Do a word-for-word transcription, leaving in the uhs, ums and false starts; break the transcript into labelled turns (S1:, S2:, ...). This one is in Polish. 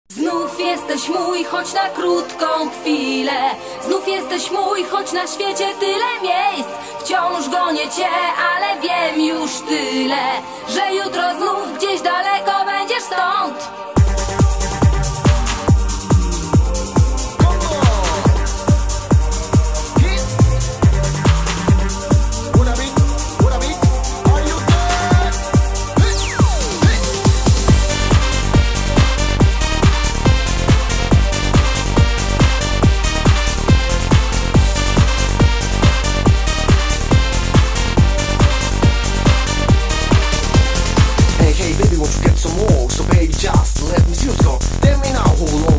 S1: Znów jesteś mój, choć na krótką chwilę. Znów jesteś mój, choć na świecie tyle miejsc. Wciąż gonię cię, ale wiem już tyle, że jutro znów gdzieś daleko będziesz stąd.
S2: Baby, won't you get some more? So baby, just let me see what's going. Tell me now, hold on.